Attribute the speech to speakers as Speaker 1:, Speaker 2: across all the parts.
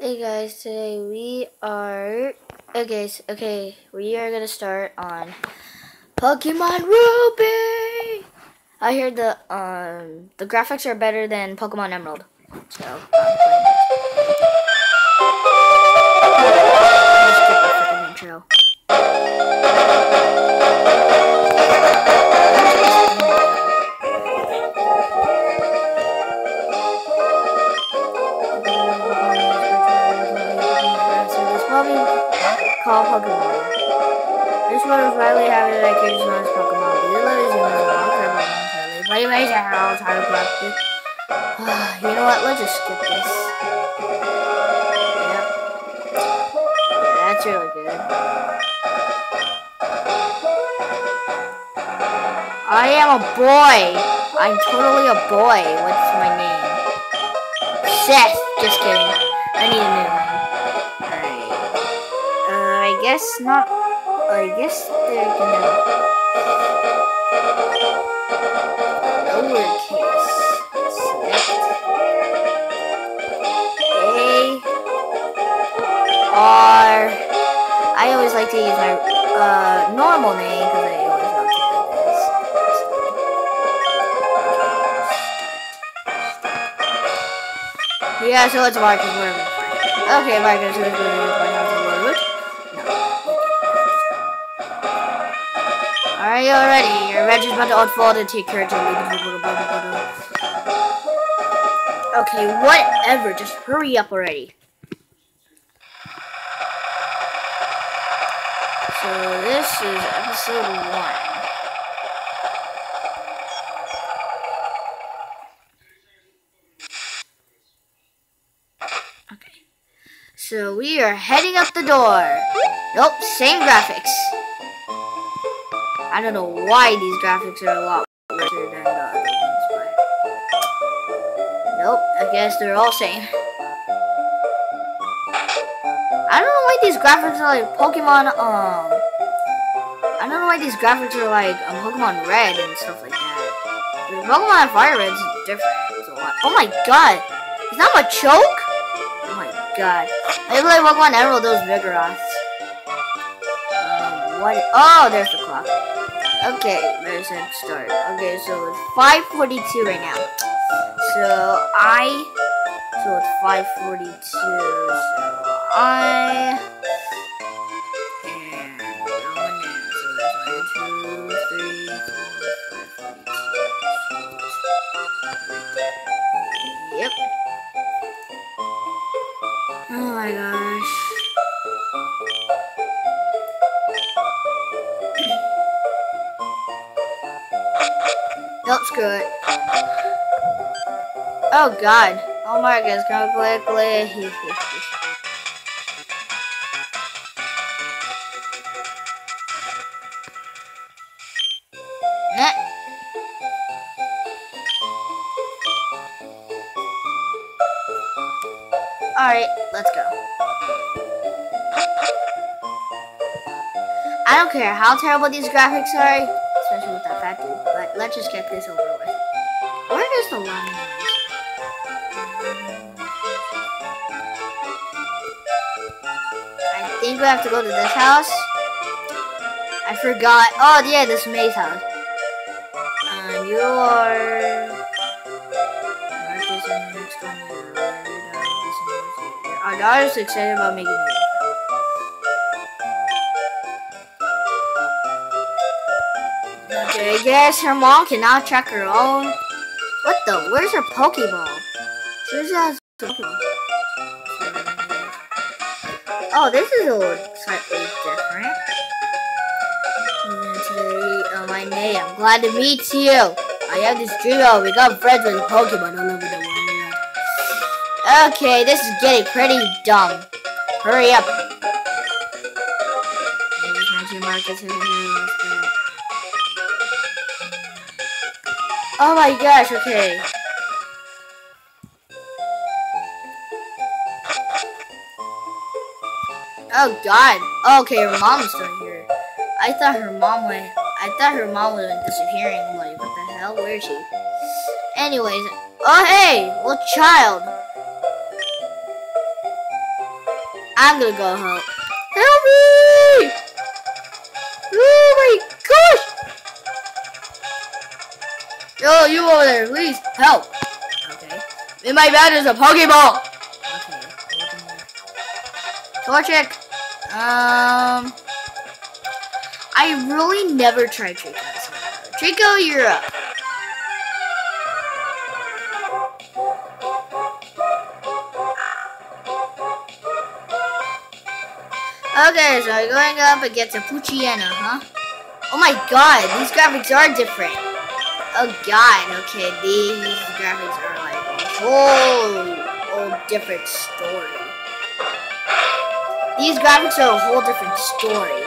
Speaker 1: Hey guys, today we are we are gonna start on Pokemon Ruby. I heard the graphics are better than Pokemon Emerald, so I'm playing it. Let's skip the freaking intro. Call Pokemon. This one is widely having an occasion known as Pokemon. These letters use all Pokemon. But anyways, how to practice. You know what? Let's just skip this. Yep. Yeah, that's really good. I am a boy. I'm totally a boy. What's my name? Seth. Just kidding. I need a new name. I guess not. I guess they're gonna lowercase. Select A-R. I always like to use my normal name because I always love to do this. Yeah, so it's Marcus. Okay, Marcus. Who's going to my house in Woodwood? Alright, you ready? Your reg is about to unfold and take courage and okay, whatever. Just hurry up already. So this is episode 1. Okay. So we are heading up the door. Nope, same graphics. I don't know why these graphics are a lot better than the other ones, but nope, I guess they're all same. I don't know why these graphics are like Pokemon, I don't know why these graphics are like Pokemon Red and stuff like that. The Pokemon Fire Red's different. It's a lot. Oh my god! Is that my choke? Oh my god. I play Pokemon Emerald, those Vigoroths. What? Oh, there's the clock. Okay, let's start. Okay, so it's 5:42 right now. So it's 5:42. So and going now. So that's 1, 2, 3, 4, 5:42. Yep. Oh my gosh. Nope, screw it. Oh god. Oh my goodness, go quickly. Nah. Alright, let's go. I don't care how terrible these graphics are, especially with that fat dude, but let's just get this over with. Where is the line? I think we have to go to this house. I forgot. Oh yeah, this May's house. And you are Marcus and the next one here. Our daughter's excited about making it. Okay, I guess her mom cannot track her own. What the? Where's her Pokeball? She has a Pokeball. Oh, this is a little slightly different. Today, my name. I'm glad to meet you. I have this dream of become friends with Pokemon all over the world. Okay, this is getting pretty dumb. Hurry up. Oh my gosh, okay. Oh god. Okay, her mom's still here. I thought her mom was disappearing. I'm like, what the hell? Where is she? Anyways, oh hey, little child. I'm gonna go help. Help me! Oh my gosh! Yo, you over there, please help. Okay. In my bag is a Pokeball. Okay. Torchic. I really never tried Trico. Trico, you're up. Okay, so I'm going up against a Poochyena, huh? Oh my god, these graphics are different. Oh god, okay, these graphics are like a whole different story. These graphics are a whole different story.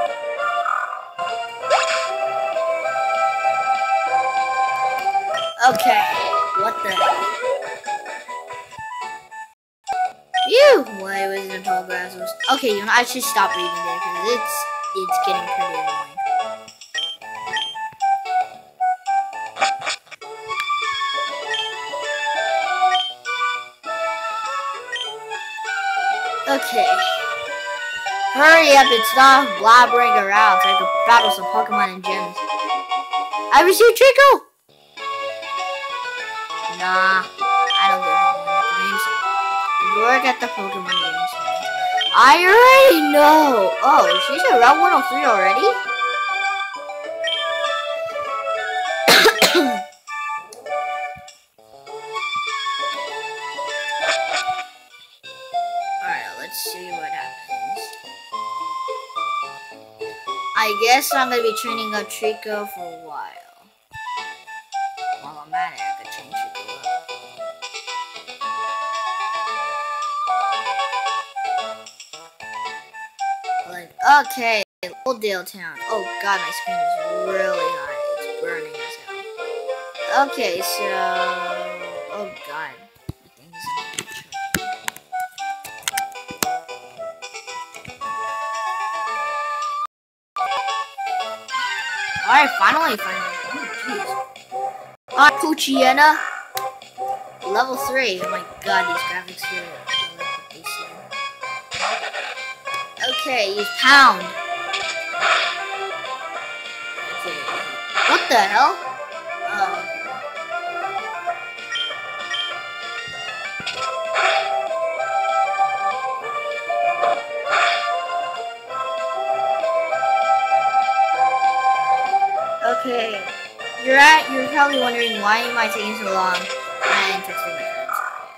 Speaker 1: Okay, what the hell? Phew! Why was the tall grass? Okay, you know, I should stop reading there because it's getting pretty annoying. Okay. Hurry up and stop blabbering around so I can battle some Pokemon and gyms. I received Trico! Nah, I don't get Pokemon games. Work at the Pokemon games. I already know! Oh, she's at Route 103 already? Alright, let's see what happens. I guess I'm gonna be training up Trico for a while. While I'm at it, I could train Trico up. Like, okay, Oldale Town. Oh god, my screen is really high. It's burning as hell. Okay, so... Oh god. My thing is in the Alright, finally. Oh, jeez. Alright, Poochyena. Level 3. Oh my god, these graphics here. Okay, use Pound. Okay. What the hell? Okay. You're probably wondering why am I taking so long and texting my friends.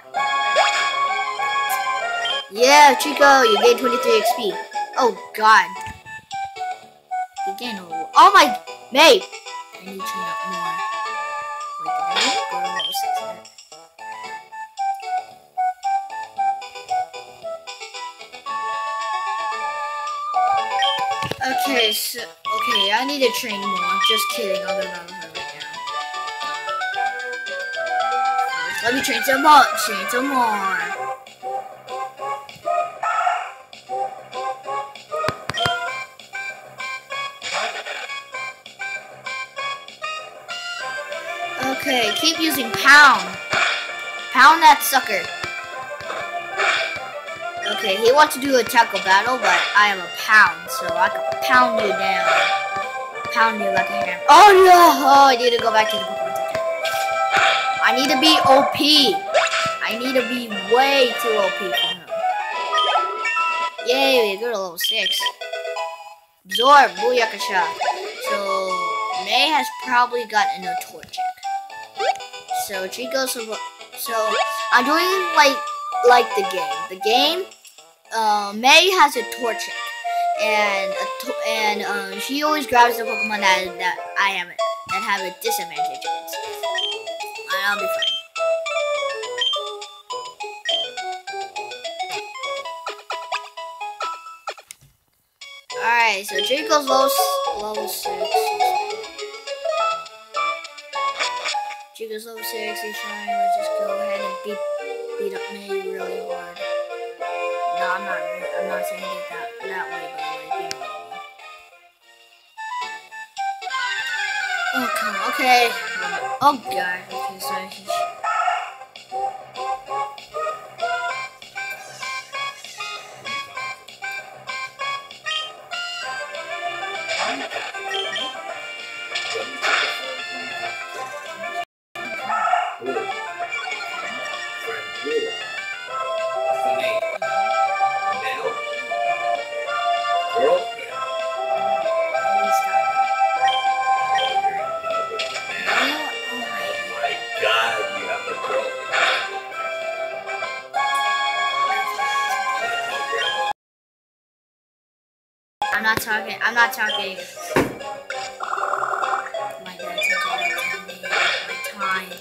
Speaker 1: Yeah, Trico, you gained 23 XP. Oh god. You gained a lot. Oh my mate! I need to train up more. Wait, did I go to level 6 yet? Okay, so okay, I need to train more. Just kidding, I'll go down her right now. Let me train some more. Okay, keep using Pound. Pound that sucker. Okay, he wants to do a tackle battle, but I am a Pound, so I can pound you down. Pound you like a hammer. Oh no! Oh, I need to go back to the Pokemon Center. I need to be OP. I need to be way too OP for him. Yay, we go to level 6. Absorb, Booyakasha. So, May has probably gotten a Torchic. So Trico, so I'm doing like the game. The game, May has a Torchic, and she always grabs the Pokemon that have a disadvantage against. And I'll be fine. Alright, so Trico's level 6. Trico's level 6, he's trying. Let's just go ahead and beat up May really hard. No, I'm not saying it that way, but like, you know what I mean. Okay. Oh god, okay, so I'm not talking. I'm not talking. My dad's telling me my time.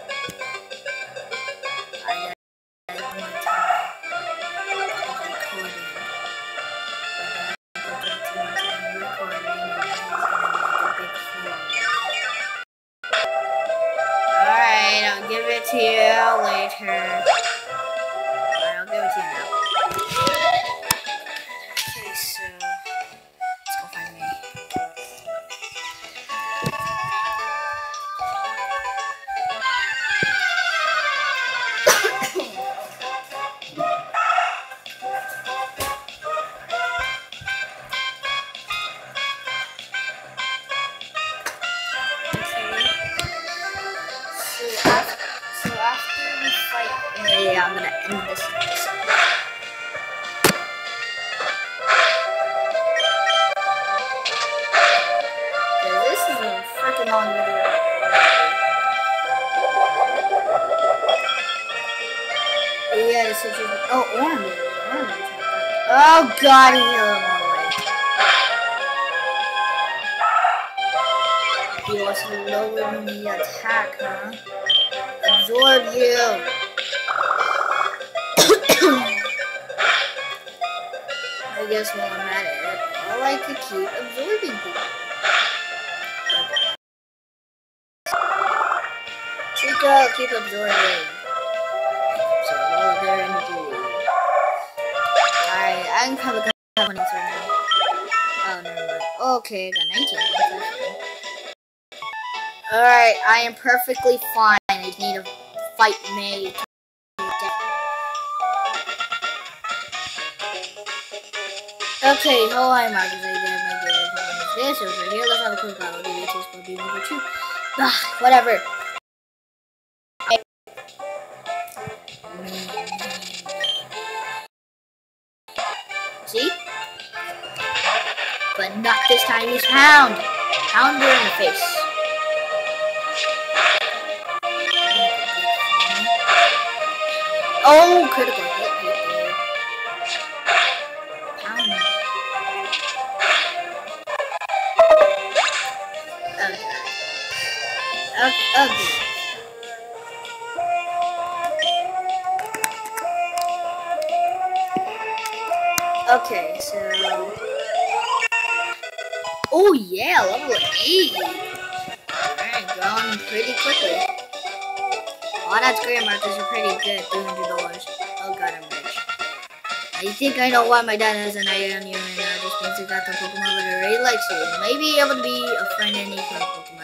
Speaker 1: I got my time. I'm recording. I'm recording. Alright, I'll give it to you later. I'll give it to you now. Okay, so let's go find me. So after we fight, yeah, I'm gonna end this episode. This is a freaking long video. Yeah, this is orange. Oh god, he healed him all the way. He wants to lower the attack, huh? Absorb you. I guess while I'm at it, I like to keep absorbing people. Chico, keep absorbing. So, oh, there indeed. Alright, I can probably got 20 right now. Oh, never mind. Okay, I got 19. Alright, I am perfectly fine. I just need a fight made. Okay, hello, I'm Marcus. I did my video problem this over here. Let's have a quick battle. Maybe it's supposed to be number 2. Whatever. See? But not this time, he's Hound! Pounder in the face. Oh, critical hit right there. Pound. Ugly. Okay, so... Oh yeah, level 8! Alright, growing pretty quickly. Oh, that's great, Marcus. You're pretty good. $300. Oh god, I'm rich. I think I know why my dad has an eye on you, and that just means he got the Pokemon that really likes you. Maybe able to be a friend in any kind of Pokemon.